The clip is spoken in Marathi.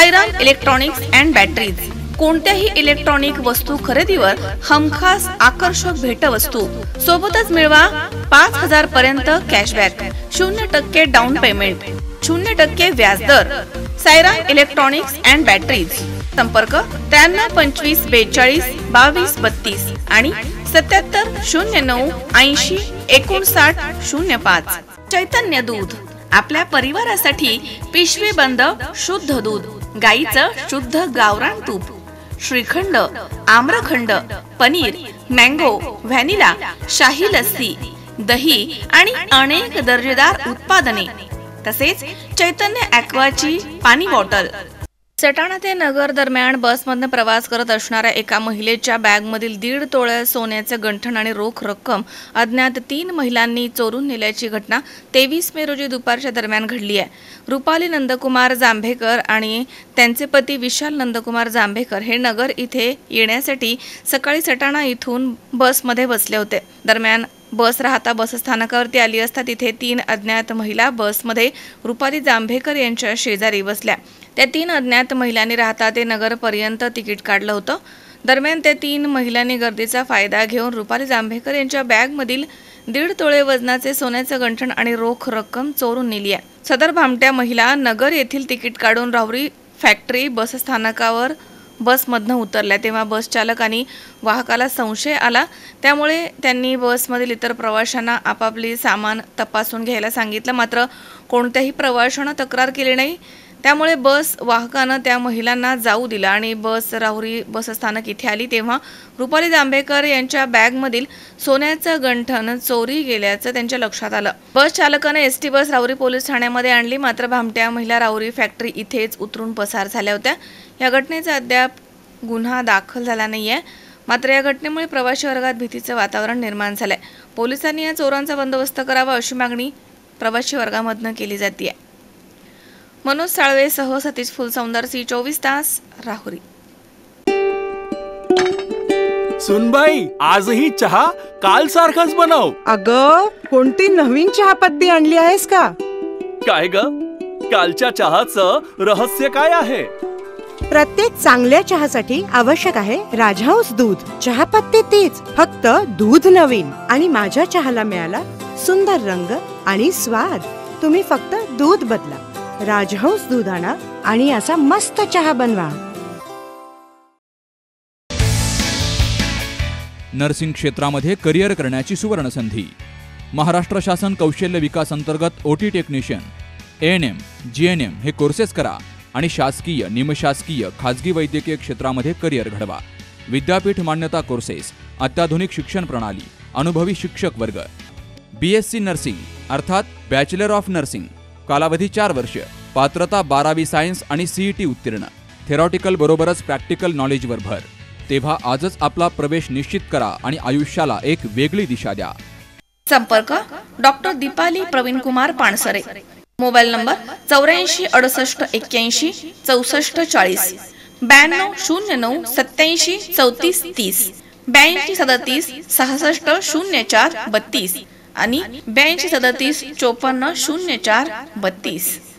Sairam electronics and batteries. कोणत्याही इलेक्ट्रॉनिक वस्तू खरेदीवर हमखास आकर्षक भेटवस्तू सोबतच मिळवा 5000 पर्यंत कॅशबॅक, 0% डाऊन पेमेंट, 0% व्याजदर। Sairam electronics and batteries. संपर्क 93 25 42 22 32 आणि 77 09 80 59 05। चैतन्य दूध, आपल्या परिवारासाठी पिशवी बंद शुद्ध दूध, गाईचं शुद्ध गावरान तूप, श्रीखंड, आम्रखंड, पनीर, मँगो, व्हॅनिला, शाही लस्सी, दही आणि अनेक दर्जेदार उत्पादने, तसेच चैतन्य ॲक्वाची पाणी बॉटल। सटाणा ते नगर दरम्यान बसमधून प्रवास करत असणाऱ्या एका महिलेच्या बॅगमधील 1.5 तोळे सोन्याचे गंठण आणि रोख रक्कम अज्ञात 3 महिलांनी चोरून नेल्याची घटना 23 मे रोजी दुपारच्या दरम्यान घडली आहे। रुपाली नंदकुमार जांभेकर आणि त्यांचे पती विशाल नंदकुमार जांभेकर हे नगर इथे येण्यासाठी सकाळी सटाणा इथून बसमध्ये बसले होते। दरम्यान बस राहता बसस्थानकावरती आली असता तिथे 3 अज्ञात महिला बसमध्ये रुपाली जांभेकर यांच्या शेजारी बसल्या। त्या 3 अज्ञात महिलांनी राहता ते नगरपर्यंत तिकीट काढलं होतं। दरम्यान त्या 3 महिलांनी गर्दीचा फायदा घेऊन रुपाली जांभेकर यांच्या बॅगमधील 1.5 तोळे वजनाचे सोन्याचं गंठण आणि रोख रक्कम चोरून नेली आहे। सदर भामट्या महिला नगर येथील तिकीट काढून राहुरी फॅक्टरी बसस्थानकावर बसमधनं उतरल्या तेव्हा बस चालक आणि वाहकाला संशय आला, त्यामुळे त्यांनी बसमधील इतर प्रवाशांना आपापली सामान तपासून घ्यायला सांगितलं। मात्र कोणत्याही प्रवाशानं तक्रार केली नाही, त्यामुळे बस वाहकानं त्या महिलांना जाऊ दिला आणि बस राहुरी बसस्थानक इथे आली तेव्हा रुपाली जांभेकर यांच्या बॅगमधील सोन्याचं गंठण चोरी गेल्याचं त्यांच्या लक्षात आलं। बस चालकाने एसटी बस राहुरी पोलीस ठाण्यामध्ये आणली, मात्र भामट्या महिला राहुरी फॅक्टरी इथेच उतरून पसार झाल्या होत्या। या घटनेचा अद्याप गुन्हा दाखल झाला नाहीये, मात्र या घटनेमुळे प्रवासी वर्गात भीतीचं वातावरण निर्माण झालंय। पोलिसांनी या चोरांचा बंदोबस्त करावा अशी मागणी प्रवासी वर्गामधनं केली जाते। मनोज साळवेसह सतीश फुलसौंदर, C24 तास, राहुरी। सुनबाई, आजही चहा काल सारखाच बनव। अगं, कोणती नवीन चहापत्ती आणली आहेस का? काय ग, कालच्या चहाचं रहस्य काय आहे? प्रत्येक चांगल्या चहासाठी आवश्यक आहे राजहंस दूध। चहापत्ती तीच, फक्त दूध नवीन। आणि माझ्या चहाला मिळाला सुंदर रंग आणि स्वाद। तुम्ही फक्त दूध बदला, राजहंस दूध आणा आणि असा मस्त चहा बनवा। नर्सिंग क्षेत्रामध्ये करिअर करण्याची सुवर्ण संधी। महाराष्ट्र शासन कौशल्य विकास अंतर्गत OT टेक्निशियन, ANM, GNM हे कोर्सेस करा आणि शासकीय, निमशासकीय, खाजगी वैद्यकीय क्षेत्रामध्ये करिअर घडवा। विद्यापीठ मान्यता कोर्सेस, अत्याधुनिक शिक्षण प्रणाली, अनुभवी शिक्षक वर्ग। BSc नर्सिंग अर्थात बॅचलर ऑफ नर्सिंग, कालावधी 4 वर्ष, पात्रता 12वी सायन्स आणि CET उत्तीर्ण, थेरॉटिकल बरोबरच प्रॅक्टिकल नॉलेजवर भर। तेव्हा आजच आपला प्रवेश निश्चित करा आणि आयुष्याला एक वेगळी दिशा द्या। संपर्क doctor Deepali Pravin Kumar Pansare. Mobile number 84 68 81 64 40, 92 09 87 34 30, 82 37 66 04 32 आणि 82 37 54 04 32।